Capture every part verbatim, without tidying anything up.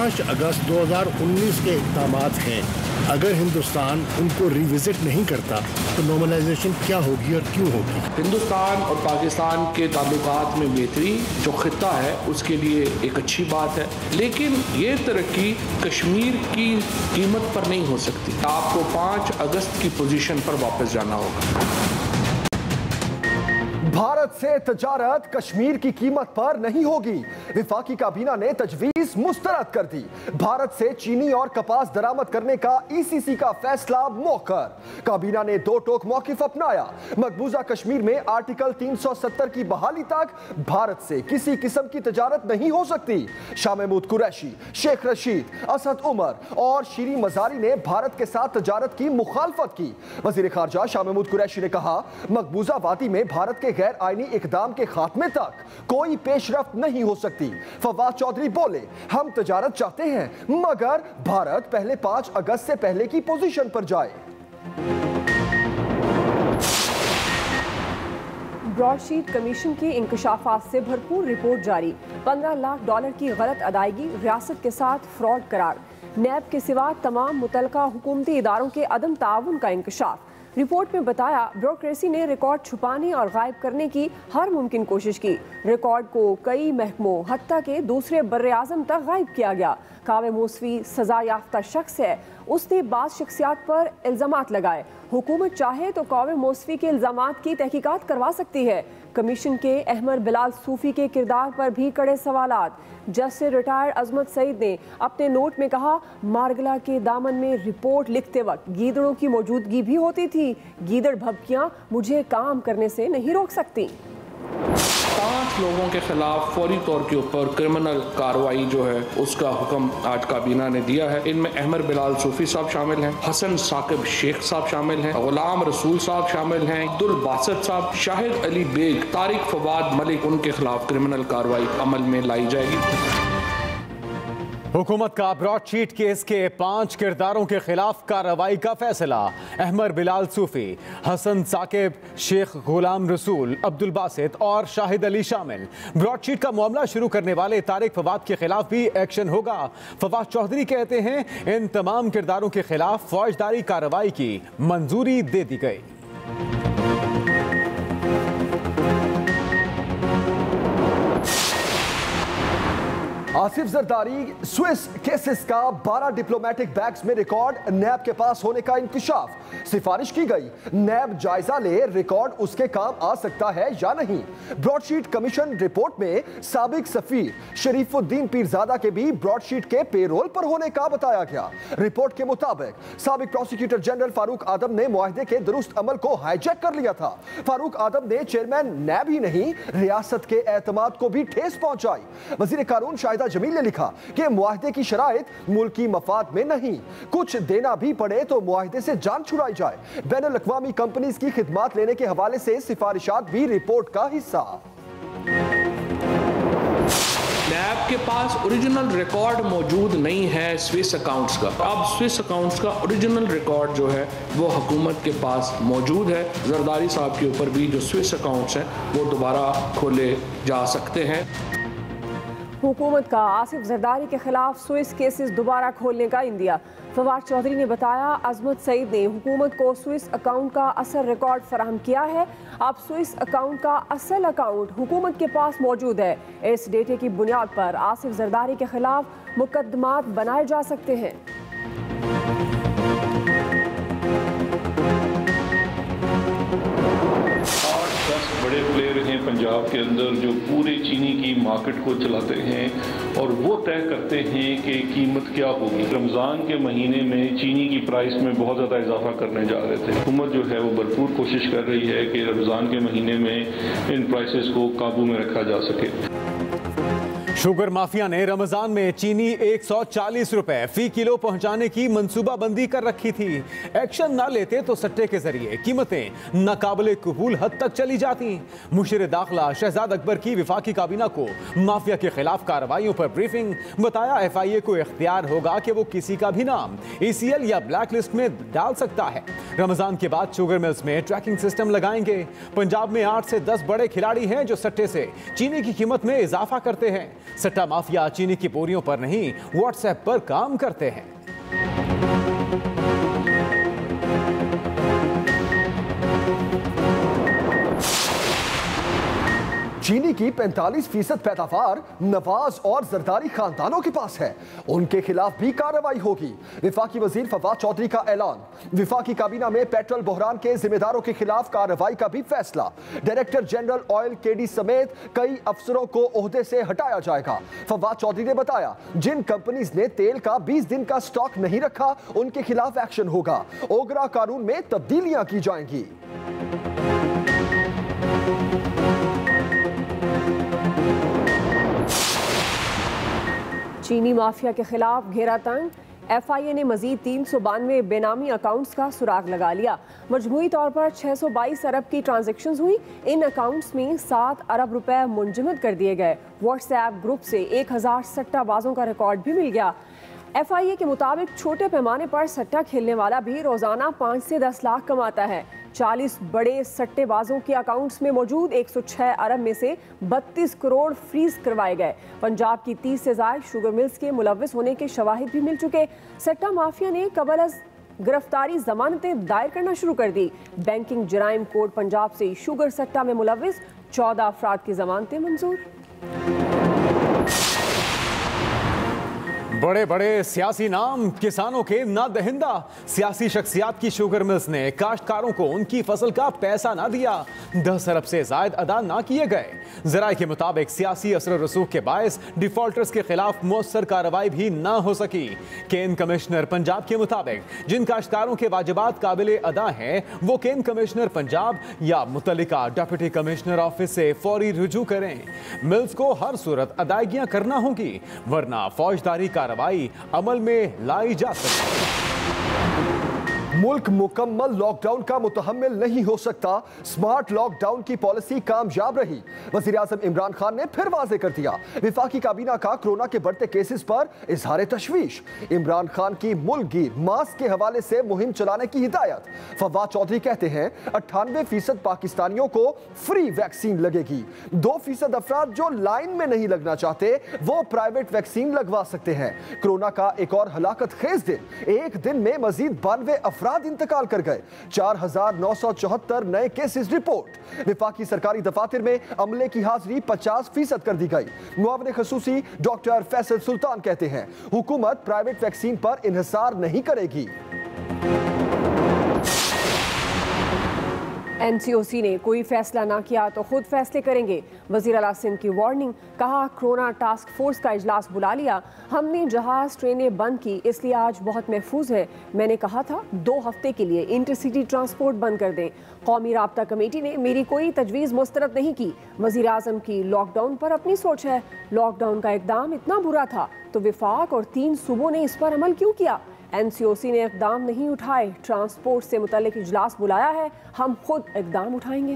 पाँच अगस्त दो हज़ार उन्नीस के इक़दाम हैं, अगर हिंदुस्तान उनको रिविजिट नहीं करता तो नॉर्मलाइजेशन क्या होगी और क्यों होगी? हिंदुस्तान और पाकिस्तान के ताल्लुकात में बेहतरी जो खिता है उसके लिए एक अच्छी बात है, लेकिन ये तरक्की कश्मीर की कीमत पर नहीं हो सकती। आपको पाँच अगस्त की पोजीशन पर वापस जाना होगा। भारत से तजारत कश्मीर की कीमत पर नहीं होगी। विफाकी काबीना ने तजवीज मुस्तरद कर दी। भारत से चीनी और कपास दरामद करने का ईसीसी का फैसला मौखर। काबीना ने दो टोक मौकिफ अपनाया। मकबूजा कश्मीर में आर्टिकल तीन सौ सत्तर की बहाली तक भारत से किसी किस्म की तजारत नहीं हो सकती। शाह महमूद कुरैशी, शेख रशीद, असद उमर और शीरी मजारी ने भारत के साथ तजारत की मुखालफत की। वजीर खारजा शाह महमूद कुरैशी ने कहा, मकबूजा वादी में भारत के गैर आईनी इकदाम के खात्मे तक कोई पेशरफ्त नहीं हो सकती। फवाद चौधरी बोले, हम तजारत चाहते हैं मगर भारत पहले पांच अगस्त से पहले की पोजीशन पर जाए। ब्रॉडशीट कमीशन के इंकशाफात से भरपूर रिपोर्ट जारी। पंद्रह लाख डॉलर की गलत अदायगी, रियासत के साथ फ्रॉड करार। नैब के सिवा तमाम मुतलका हुकूमती इदारों के अदम ताउन का इंकशाफ। रिपोर्ट में बताया, ब्यूरोक्रेसी ने रिकॉर्ड छुपाने और गायब करने की हर मुमकिन कोशिश की। रिकॉर्ड को कई महकमों हत्ता के दूसरे बर्रे आज़म तक गायब किया गया। कावे मौसवी सजा याफ्ता शख्स है, उसने बाज़ शख्सियात पर इल्ज़ामात लगाए। हुकूमत चाहे तो कावे मौसवी के इल्ज़ामात की तहकीकात करवा सकती है। कमीशन के अहमर बिलाल सूफी के किरदार पर भी कड़े सवालात। जस्टिस रिटायर्ड अजमत सईद ने अपने नोट में कहा, मारगला के दामन में रिपोर्ट लिखते वक्त गीदड़ों की मौजूदगी भी होती थी। गीदड़ भभकियां मुझे काम करने से नहीं रोक सकती। पांच लोगों के खिलाफ फौरी तौर के ऊपर क्रिमिनल कार्रवाई जो है उसका हुक्म आज काबीना ने दिया है। इनमें अहमर बिलाल सूफी साहब शामिल हैं, हसन साकिब शेख साहब शामिल हैं, गुलाम रसूल साहब शामिल हैं, अब्दुल बासित साहब, शाहिद अली बेग, तारिक फवाद मलिक, उनके खिलाफ क्रिमिनल कार्रवाई अमल में लाई जाएगी। हुकूमत का ब्रॉडशीट केस के पांच किरदारों के खिलाफ कार्रवाई का फैसला। अहमर बिलाल सूफी, हसन साकिब, शेख गुलाम रसूल, अब्दुल बासित और शाहिद अली शामिल। ब्रॉडशीट का मामला शुरू करने वाले तारिक फवाद के खिलाफ भी एक्शन होगा। फवाद चौधरी कहते हैं, इन तमाम किरदारों के खिलाफ फौजदारी कार्रवाई की मंजूरी दे दी गई। आसिफ जरदारी स्विस केसेस का बारह डिप्लोमेटिक बैग्स में रिकॉर्ड नैब के पास होने का इंकशाफ। सिफारिश की गई, नैब जायजा ले रिकॉर्ड उसके काम आ सकता है या नहीं। ब्रॉडशीट कमीशन रिपोर्ट में साबिक सफीर शरीफुद्दीन पीरजादा के भी ब्रॉडशीट के पेरोल पर होने का बताया गया। रिपोर्ट के मुताबिक साबिक प्रोसिक्यूटर जनरल फारूक आदम ने मुआहदे के दुरुस्त अमल को हाईजैक कर लिया था। फारूक आदम ने चेयरमैन नैब ही नहीं, रियासत के एतमाद को भी ठेस पहुंचाई। वजीर कानून शाहिदा जमील ने लिखा कि मुआहदे की शराइत मुल्की मफाद में नहीं, कुछ देना भी पड़े तो मुआहदे से जान छुड़ाई जाए। बैनुल अक़वामी कंपनीज की खिदमात लेने के हवाले से सिफारिशात भी रिपोर्ट का हिस्सा। नैब के पास ओरिजिनल रिकॉर्ड मौजूद नहीं है स्विस अकाउंट्स का। अब स्विस अकाउंट्स का ओरिजिनल रिकॉर्ड जो है वो हुकूमत के पास मौजूद है। जरदारी साहब के ऊपर भी जो स्विस अकाउंट्स हैं वो दोबारा खोले जा सकते हैं। हुकूमत का आसिफ जरदारी के खिलाफ स्विस केसेस दोबारा खोलने का इंदिया। फवाद चौधरी ने बताया, अजमत सईद ने हुकूमत को स्विस अकाउंट का असल रिकॉर्ड फराहम किया है। अब स्विस अकाउंट का असल अकाउंट हुकूमत के पास मौजूद है। इस डेटे की बुनियाद पर आसिफ जरदारी के खिलाफ मुकदमात बनाए जा सकते हैं। बड़े प्लेयर हैं पंजाब के अंदर जो पूरे चीनी की मार्केट को चलाते हैं और वो तय करते हैं कि कीमत क्या होगी। रमज़ान के महीने में चीनी की प्राइस में बहुत ज़्यादा इजाफा करने जा रहे थे। हुकूमत जो है वो भरपूर कोशिश कर रही है कि रमज़ान के महीने में इन प्राइसेस को काबू में रखा जा सके। शुगर माफिया ने रमजान में चीनी एक सौ चालीस रुपए फी किलो पहुंचाने की मंसूबाबंदी कर रखी थी। एक्शन ना लेते तो सट्टे के जरिए कीमतें नाकाबिले कबूल हद तक चली जाती। मुशीर दाखिला शहजाद अकबर की विफाकी काबीना को माफिया के खिलाफ कार्रवाइयों पर ब्रीफिंग। बताया, एफ आई ए को इख्तियार होगा कि वो किसी का भी नाम ई सी एल या ब्लैक लिस्ट में डाल सकता है। रमजान के बाद शुगर मिल्स में ट्रैकिंग सिस्टम लगाएंगे। पंजाब में आठ से दस बड़े खिलाड़ी हैं जो सट्टे से चीनी की कीमत में इजाफा करते हैं। सट्टा माफिया चीनी की बोरियों पर नहीं, व्हाट्सएप पर काम करते हैं। चीनी की पैंतालीस फीसद पैदावार नवाज और जरदारी खानदानों के पास है, उनके खिलाफ भी कार्रवाई होगी। विफाकी वजीर फवाद चौधरी का ऐलान। विफाकी काबीना में पेट्रोल बहरान के जिम्मेदारों के खिलाफ कार्रवाई का भी फैसला। डायरेक्टर जनरल ऑयल केडी समेत कई अफसरों को ओहदे से हटाया जाएगा। फवाद चौधरी ने बताया, जिन कंपनीज ने तेल का बीस दिन का स्टॉक नहीं रखा उनके खिलाफ एक्शन होगा। ओगरा कानून में तब्दीलियां की जाएंगी। चीनी माफिया के खिलाफ घेरा तंग। एफ आई ए ने मजीद तीन सौ बानवे बेनामी अकाउंट्स का सुराग लगा लिया। मजमूई तौर पर छह सौ बाईस अरब की ट्रांजैक्शंस हुई। इन अकाउंट्स में सात अरब रुपए मुंजमद कर दिए गए। व्हाट्सएप ग्रुप से एक हजार सट्टाबाजों का रिकॉर्ड भी मिल गया। एफ आई ए के मुताबिक छोटे पैमाने पर सट्टा खेलने वाला भी रोजाना पाँच से दस लाख कमाता है। चालीस बड़े सट्टेबाजों के अकाउंट्स में मौजूद एक सौ छह अरब में से बत्तीस करोड़ फ्रीज करवाए गए। पंजाब की तीस से ज्यादा शुगर मिल्स के मुलव्विस होने के शवाहिद भी मिल चुके। सट्टा माफिया ने कबल अज गिरफ्तारी जमानतें दायर करना शुरू कर दी। बैंकिंग जराइम कोड पंजाब से शुगर सट्टा में मुलव्विस चौदह अफराद की जमानतें मंजूर। बड़े बड़े सियासी नाम किसानों के ना दहिंदा। सियासी शख्सियात की शुगर मिल्स ने काश्तकारों को उनकी फसल का पैसा ना दिया। दस अरब से जायद अदा ना किए गए। जराये के मुताबिक सियासी असर रसूख के बायस डिफॉल्टर्स के खिलाफ मौसर कार्रवाई भी ना हो सकी। केन कमिश्नर पंजाब के मुताबिक जिन काश्तकारों के वाजिबात काबिल अदा हैं वो केन कमिश्नर पंजाब या मुतल्लिका डिप्टी कमिश्नर ऑफिस से फौरी रुजू करें। मिल्स को हर सूरत अदायगियां करना होगी, वरना फौजदारी कार्रवाई अमल में लाई जा सकती। मुल्क मुकम्मल लॉकडाउन का मुतहम्मिल नहीं हो सकता। स्मार्ट लॉकडाउन की पॉलिसी कामयाब रही। वज़ीर आज़म इमरान खान ने फिर वाज़े कर दिया। विफाकी काबीना का कोरोना के बढ़ते केसेस पर इजहार तशवीश। इमरान खान की मुल्कगीर मास्क के हवाले से मुहिम चलाने की हिदायत। फवाद चौधरी कहते हैं अट्ठानवे फीसद पाकिस्तानियों को फ्री वैक्सीन लगेगी। दो फीसद अफराद जो लाइन में नहीं लगना चाहते वो प्राइवेट वैक्सीन लगवा सकते हैं। कोरोना का एक और हलाकत खेज दिन। एक दिन में मजीद बानवे अफराद इंतकाल कर गए। चार हजार नौ सौ चौहत्तर नए केसेस रिपोर्ट। विफाकी सरकारी दफातर में अमले की हाजिरी पचास फीसद कर दी गई। मुआविन खसूसी डॉक्टर फैसल सुल्तान कहते हैं हुकूमत प्राइवेट वैक्सीन पर इन्हिसार नहीं करेगी। एन सी ओ सी ने कोई फैसला ना किया तो खुद फैसले करेंगे। वजीर आला सिंध की वार्निंग। कहा कोरोना टास्क फोर्स का इजलास बुला लिया। हमने जहाज ट्रेनें बंद की इसलिए आज बहुत महफूज है। मैंने कहा था दो हफ्ते के लिए इंटरसिटी ट्रांसपोर्ट बंद कर दें। कौमी राब्ता कमेटी ने मेरी कोई तजवीज़ मुस्तरद नहीं की। वजीर आज़म की लॉकडाउन पर अपनी सोच है। लॉकडाउन का इकदाम इतना बुरा था तो विफाक और तीन सूबों ने इस पर अमल क्यों किया? एन सी ओ सी ने इकदाम नहीं उठाए। ट्रांसपोर्ट से मुतल्लिक इजलास बुलाया है, हम खुद इकदाम उठाएंगे।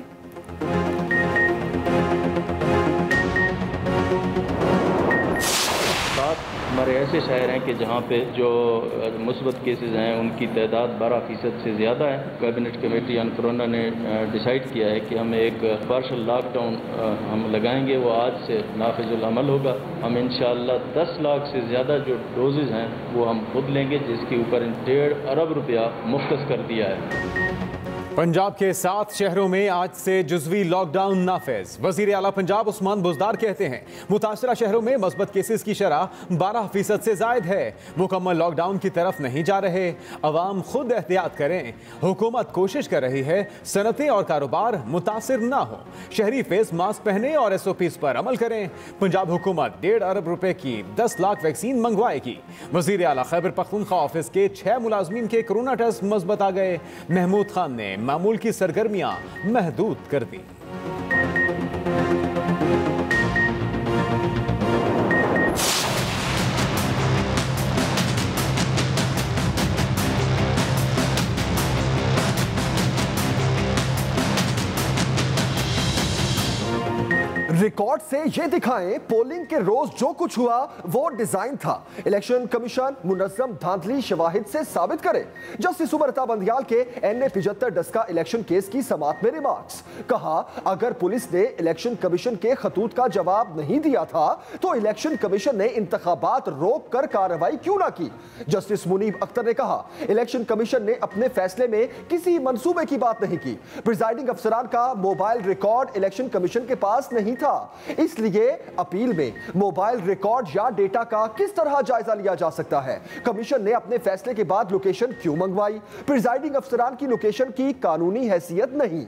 हमारे ऐसे शहर हैं कि जहाँ पे जो मुस्बत केसेस हैं उनकी तादाद बारह फीसद से ज़्यादा है। कैबिनेट कमेटी ऑन कोरोना ने डिसाइड किया है कि हम एक पार्शल लॉकडाउन हम लगाएंगे, वो आज से नाफिजुल अमल होगा। हम इंशाअल्लाह दस लाख से ज़्यादा जो डोजेज़ हैं वो हम खुद लेंगे, जिसके ऊपर डेढ़ अरब रुपया मुख्तस कर दिया है। पंजाब के सात शहरों में आज से जुज़वी लॉकडाउन नाफिज। वजीर आला पंजाब उस्मान बुज़दार कहते हैं मुतासरा शहरों में मस्बत केसेस की शरह बारह फीसद से जायद है। मुकम्मल लॉकडाउन की तरफ नहीं जा रहे। अवाम खुद एहतियात करें। हुकूमत कोशिश कर रही है सनतें और कारोबार मुतासिर ना हो। शहरी फेस मास्क पहने और एस ओ पीज़ पर अमल करें। पंजाब हुकूमत डेढ़ अरब रुपए की दस लाख वैक्सीन मंगवाएगी। वजीर आला खैबर पख्तूनख्वा ऑफिस के छह मुलाजमीन के कोरोना टेस्ट मस्बत आ गए। महमूद खान ने मामूल की सरगर्मियां महदूद कर दी। रिकॉर्ड से ये दिखाएं पोलिंग के रोज जो कुछ हुआ वो डिजाइन था। इलेक्शन कमीशन मुनज़्ज़म धांधली शवाहिद से साबित करे। जस्टिस उमर अता बंदियाल के एन ए पिछहत्तर डस्का इलेक्शन केस की समाअत में रिमार्क्स। कहा अगर पुलिस ने इलेक्शन कमीशन के खतूत का जवाब नहीं दिया था तो इलेक्शन कमीशन ने इंतखाबात रोक कर कार्रवाई क्यों ना की। जस्टिस मुनीब अख्तर ने कहा इलेक्शन कमीशन ने अपने फैसले में किसी मंसूबे की बात नहीं की। प्रिजाइडिंग अफसरान का मोबाइल रिकॉर्ड इलेक्शन कमीशन के पास नहीं था, इसलिए अपील में मोबाइल रिकॉर्ड या डेटा का किस तरह जायजा लिया जा सकता है। कमीशन ने अपने फैसले के बाद लोकेशन क्यों मंगवाई। प्रिजाइडिंग अफसरान की लोकेशन की कानूनी हैसियत नहीं।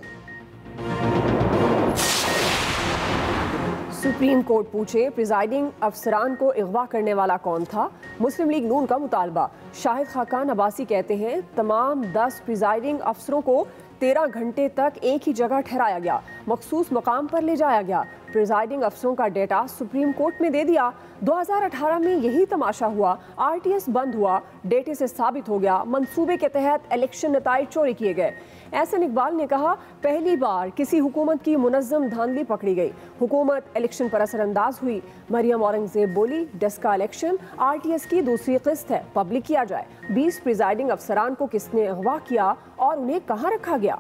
सुप्रीम कोर्ट पूछे प्रिजाइडिंग अफसरान को अगवा करने वाला कौन था। मुस्लिम लीग नून का मुतालबा। शाहिद खाकान अब्बासी कहते हैं तमाम दस प्रिजाइडिंग अफसरों को तेरह घंटे तक एक ही जगह ठहराया गया, मखसूस मकाम पर ले जाया गया। प्रिजाइडिंग अफसरों का डेटा सुप्रीम कोर्ट में दे दिया। दो हज़ार अठारह में यही तमाशा हुआ। आर टी एस बंद हुआ, डेटे से साबित हो गया मंसूबे के तहत इलेक्शन नताइज चोरी किए गए। एहसन इकबाल ने कहा पहली बार किसी हुकूमत की मुनज़्ज़म धांधली पकड़ी गई, हुकूमत इलेक्शन पर असरअंदाज हुई। मरियम औरंगजेब बोली Daska election R T S की दूसरी किस्त है, पब्लिक किया जाए। बीस प्रिजाइडिंग अफसरान को किसने अगवा किया और उन्हें कहाँ रखा गया।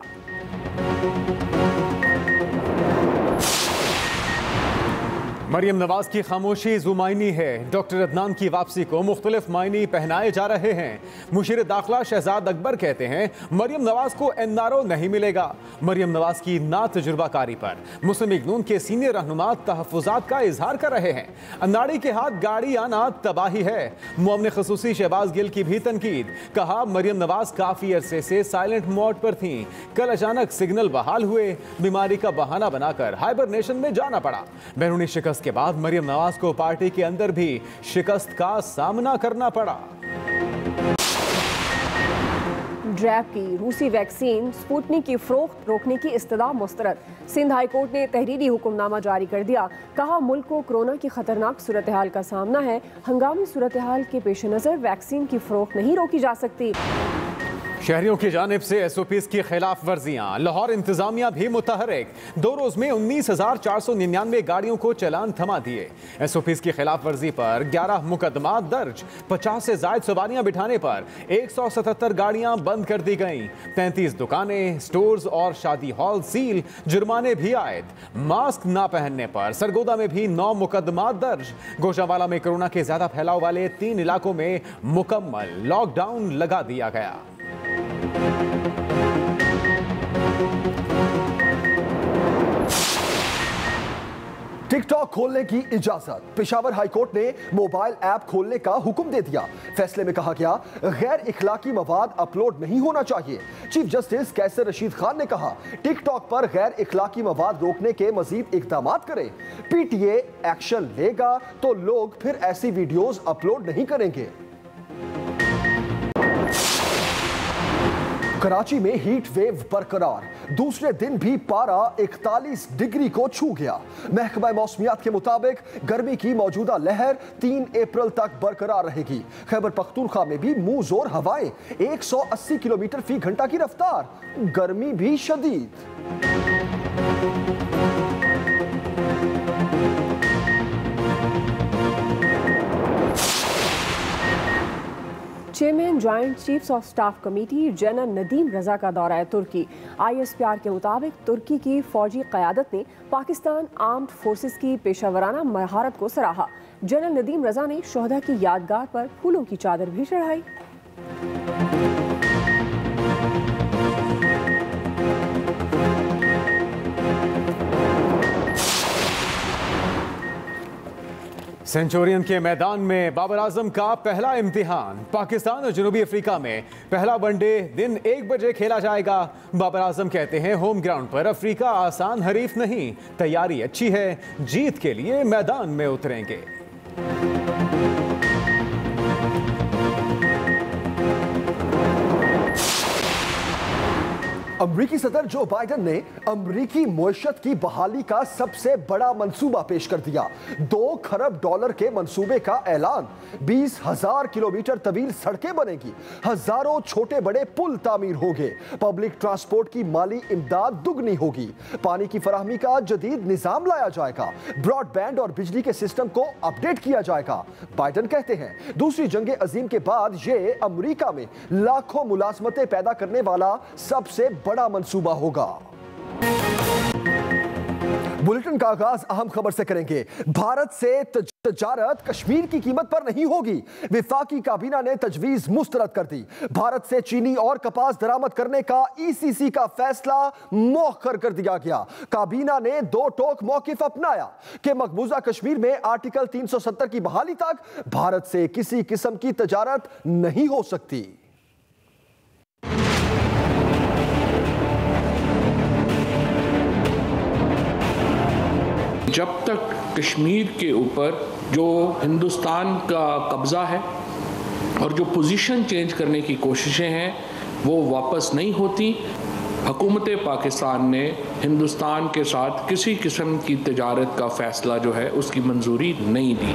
मरियम नवाज की खामोशी जुमाइनी है। डॉक्टर अदनान की वापसी को मुख्तलिफ मायने पहनाए जा रहे हैं। मुशीर दाखिला शहजाद अकबर कहते हैं मरियम नवाज को एन आर ओ नहीं मिलेगा। मरियम नवाज की ना तजुर्बाकारी पर मुस्लिम लीग नून के सीनियर रहनुमा तहफ़्फ़ुज़ात का इजहार कर रहे हैं। अनाड़ी के हाथ गाड़ी आना तबाही है। मुअम्मिन ख़ुसूसी शहबाज गिल की भी तनकीद। कहा मरियम नवाज काफ़ी अरसे से साइलेंट मोड पर थीं, कल अचानक सिग्नल बहाल हुए, बीमारी का बहाना बनाकर हाइबरनेशन में जाना पड़ा। बैरूनी शिकस्त के बाद मरियम नवाज को पार्टी के अंदर भी शिकस्त का सामना करना पड़ा। ड्रैब की रूसी वैक्सीन स्पुतनिक की फरोख्त रोकने की इस्तदा मुस्तरद। सिंध हाई कोर्ट ने तहरीरी हुक्मनामा जारी कर दिया। कहा मुल्क को कोरोना की खतरनाक सूरत हाल का सामना है, हंगामी सूरत हाल के पेश नज़र वैक्सीन की फरोख्त नहीं रोकी जा सकती। शहरियों की जानिब से एस ओ पीज़ की खिलाफ वर्जियाँ। लाहौर इंतजामिया भी मुतहरिक। दो रोज में उन्नीस हजार चार सौ निन्यानवे गाड़ियों को चलान थमा दिए। एस ओ पीज़ की खिलाफ वर्जी पर ग्यारह मुकदमा दर्ज। पचास से जायद सवारियां बिठाने पर एक सौ सतहत्तर गाड़ियां बंद कर दी गईं। तैंतीस दुकानें, स्टोर्स और शादी हॉल सील। जुर्माने भी आयद। मास्क ना पहनने पर सरगोदा में भी नौ मुकदमा दर्ज। गोशावाला में कोरोना के ज्यादा फैलाव वाले तीन इलाकों में मुकम्मल लॉकडाउन लगा दिया गया। टिकटॉक खोलने की इजाजत। पेशावर हाईकोर्ट ने मोबाइल ऐप खोलने का हुक्म दे दिया। फैसले में कहा गया गैर इखलाकी मवाद अपलोड नहीं होना चाहिए। चीफ जस्टिस कैसर रशीद खान ने कहा टिकटॉक पर गैर इखलाकी मवाद रोकने के मजीद इकदाम करें। पीटीए एक्शन लेगा तो लोग फिर ऐसी वीडियोस अपलोड नहीं करेंगे। कराची में हीट वेव बरकरार। दूसरे दिन भी पारा इकतालीस डिग्री को छू गया। महकमा मौसमियात के मुताबिक गर्मी की मौजूदा लहर तीन अप्रैल तक बरकरार रहेगी। खैबर पख्तूनख्वा में भी मुंह जोर हवाएं, एक सौ अस्सी किलोमीटर फी घंटा की रफ्तार। गर्मी भी शदीद। Chairman joint chiefs of staff committee general Nadeem Raza का दौरा है तुर्की। आई एस पी आर के मुताबिक तुर्की की फौजी क़यादत ने पाकिस्तान आर्म्ड फोर्सेस की पेशावराना महारत को सराहा। जनरल नदीम रजा ने शोहदा की यादगार पर फूलों की चादर भी चढ़ाई। सेंचुरियन के मैदान में बाबर आजम का पहला इम्तिहान। पाकिस्तान और जनूबी अफ्रीका में पहला वनडे दिन एक बजे खेला जाएगा। बाबर आजम कहते हैं होम ग्राउंड पर अफ्रीका आसान हरीफ नहीं, तैयारी अच्छी है, जीत के लिए मैदान में उतरेंगे। अमरीकी सदर जो बाइडेन ने अमरीकी मईशत की बहाली का सबसे बड़ा मंसूबा पेश कर दिया। दो खरब डॉलर के मंसूबे का ऐलान। बीस हजार किलोमीटर तवील सड़कें बनेगी, हजारों छोटे बड़े पुल तामीर होंगे, पब्लिक ट्रांसपोर्ट की माली इमदाद दुगनी होगी, पानी की फराहमी का जदीद निजाम लाया जाएगा, ब्रॉडबैंड और बिजली के सिस्टम को अपडेट किया जाएगा। बाइडेन कहते हैं दूसरी जंग अजीम के बाद ये अमरीका में लाखों मुलाजमतें पैदा करने वाला सबसे बड़ा मंसूबा होगा। बुलेटिन का आगाज अहम खबर से करेंगे। भारत से तजारत कश्मीर की कीमत पर नहीं होगी। विफाकी काबीना ने तजवीज मुस्तरद कर दी। भारत से चीनी और कपास दरामद करने का ईसीसी का फैसला मौखर कर दिया गया। काबीना ने दो टोक मौकिफ अपनाया कि मकबूजा कश्मीर में आर्टिकल तीन सौ सत्तर की बहाली तक भारत से किसी किस्म की तजारत नहीं हो सकती। जब तक कश्मीर के ऊपर जो हिंदुस्तान का कब्ज़ा है और जो पोजीशन चेंज करने की कोशिशें हैं वो वापस नहीं होती, हुकूमत पाकिस्तान ने हिंदुस्तान के साथ किसी किस्म की तजारत का फैसला जो है उसकी मंजूरी नहीं दी।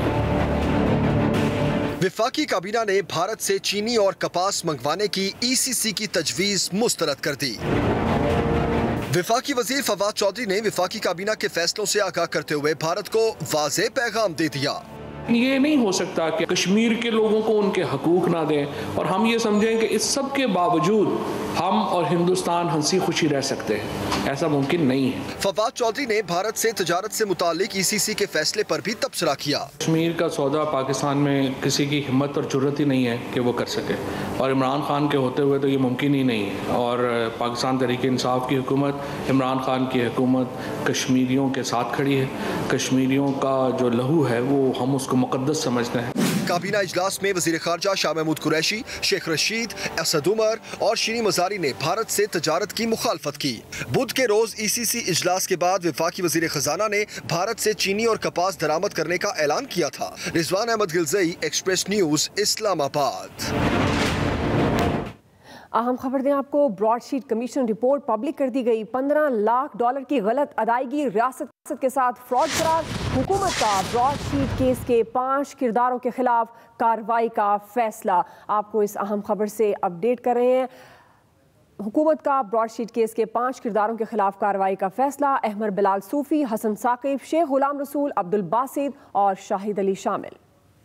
विफाकी काबीना ने भारत से चीनी और कपास मंगवाने की ईसीसी की तजवीज मुस्तरद कर दी। विफाकी वजीर फवाद चौधरी ने विफाकी काबीना के फैसलों से आगाह करते हुए भारत को वाज़ेह पैगाम दे दिया। ये नहीं हो सकता कि कश्मीर के लोगों को उनके हकूक ना दें और हम ये समझें कि इस सब के बावजूद हम और हिंदुस्तान हंसी खुशी रह सकते हैं। ऐसा मुमकिन नहीं है। फवाद चौधरी ने भारत से तजारत से मुतालिक ईसीसी के फैसले पर भी तबसरा किया। कश्मीर का सौदा पाकिस्तान में किसी की हिम्मत और जुर्रत ही नहीं है कि वो कर सके, और इमरान खान के होते हुए तो ये मुमकिन ही नहीं है। और पाकिस्तान तहरीक इंसाफ की हुकूमत, इमरान खान की हुकूमत कश्मीरियों के साथ खड़ी है। कश्मीरियों का जो लहू है वो हम उसको मुकद्दस समझते हैं। काबीना इजलास में वजीर खारजा शाह महमूद कुरैशी, शेख रशीद, असद उमर और शीरी मजारी ने भारत से तजारत की मुखालफत की। बुध के रोज ईसीसी इजलास के बाद विफाकी वजीर खजाना ने भारत से चीनी और कपास दरामद करने का ऐलान किया था। Rizwan Ahmed Ghilzai, Express News, Islamabad. अहम खबर दें आपको, ब्रॉडशीट कमीशन रिपोर्ट पब्लिक कर दी गई। पंद्रह लाख डॉलर की गलत अदायगी रियासत के साथ फ्रॉड करार। हुकूमत का ब्रॉडशीट केस के पांच किरदारों के खिलाफ कार्रवाई का फैसला। आपको इस अहम खबर से अपडेट कर रहे हैं। हुकूमत का ब्रॉडशीट केस के पांच किरदारों के खिलाफ कार्रवाई का फैसला। अहमर बिलाल सूफी, हसन साकिब, शेख गुलाम रसूल, अब्दुल बासित और शाहिद अली शामिल।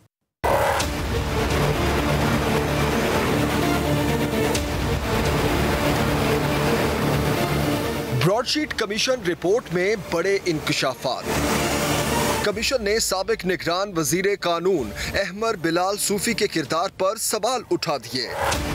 ब्रॉडशीट कमीशन रिपोर्ट में बड़े इंकशाफात। कमीशन ने साबिक निगरान वजीर कानून अहमर बिलाल सूफी के किरदार पर सवाल उठा दिए।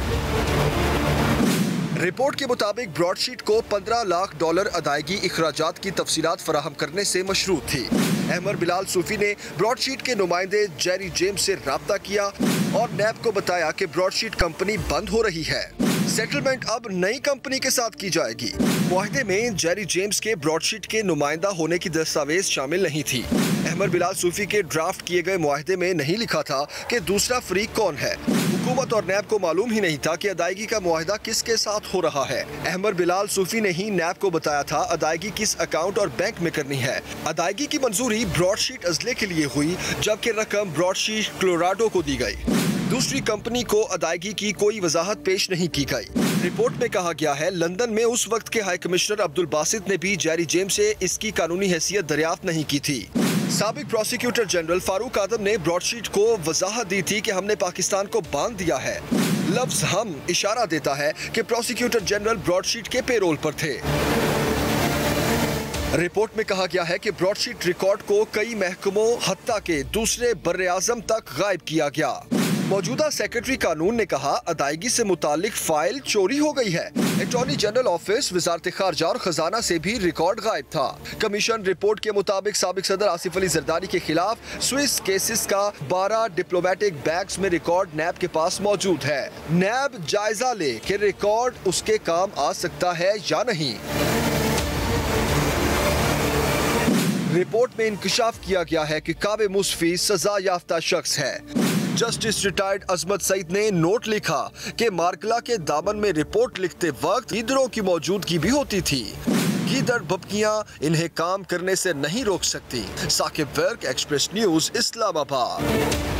रिपोर्ट के मुताबिक ब्रॉडशीट को पंद्रह लाख डॉलर अदायगी इखराजात की तफसीलात फराहम करने से मशरूत थी। अहमर बिलाल सूफी ने ब्रॉडशीट के नुमाइंदे जेरी जेम्स से राब्ता किया और नैब को बताया कि ब्रॉडशीट कंपनी बंद हो रही है। सेटलमेंट अब नई कंपनी के साथ की जाएगी। मुआहदे में जेरी जेम्स के ब्रॉडशीट के नुमाइंदा होने की दस्तावेज शामिल नहीं थी। अहमर बिलाल सूफी के ड्राफ्ट किए गए मुआहदे में नहीं लिखा था कि दूसरा फरीक कौन है। हुकूमत और नैब को मालूम ही नहीं था कि अदायगी का मुआहदा किसके साथ हो रहा है। अहमर बिलाल सूफी ने ही नैब को बताया था अदायगी किस अकाउंट और बैंक में करनी है। अदायगी की मंजूरी ब्रॉडशीट अजले के लिए हुई, जबकि रकम ब्रॉडशीट कोलोराडो को दी गई। दूसरी कंपनी को अदायगी की कोई वजाहत पेश नहीं की गई। रिपोर्ट में कहा गया है लंदन में उस वक्त के हाई कमिश्नर अब्दुल बासित ने भी जेरी जेम्स से इसकी कानूनी हैसियत दरियाफ्त नहीं की थी। साबिक प्रोसिक्यूटर जनरल फारूक आदम ने ब्रॉडशीट को वजाहत दी थी कि हमने पाकिस्तान को बांध दिया है। लफ्ज हम इशारा देता है कि प्रोसिक्यूटर जनरल ब्रॉडशीट के पेरोल पर थे। रिपोर्ट में कहा गया है कि ब्रॉडशीट रिकॉर्ड को कई महकमों हत्ता के दूसरे बर्रे आज़म तक गायब किया गया। मौजूदा सेक्रेटरी कानून ने कहा अदायगी से मुतालिक फाइल चोरी हो गई है। अटॉर्नी जनरल ऑफिस, वजारत खारजा और खजाना से भी रिकॉर्ड गायब था। कमीशन रिपोर्ट के मुताबिक साबिक सदर आसिफ अली जरदारी के खिलाफ स्विस केसेस का बारह डिप्लोमेटिक बैग्स में रिकॉर्ड नैब के पास मौजूद है। नैब जायजा ले कि रिकॉर्ड उसके काम आ सकता है या नहीं। रिपोर्ट में इंकशाफ किया गया है कि काबे मुस्फी सजा याफ्ता शख्स है। जस्टिस रिटायर्ड अजमत सईद ने नोट लिखा कि मार्कला के दामन में रिपोर्ट लिखते वक्त गीदड़ों की मौजूदगी भी होती थी। गीदड़ बपकियां इन्हें काम करने से नहीं रोक सकती। Saqib Virk, Express News, Islamabad.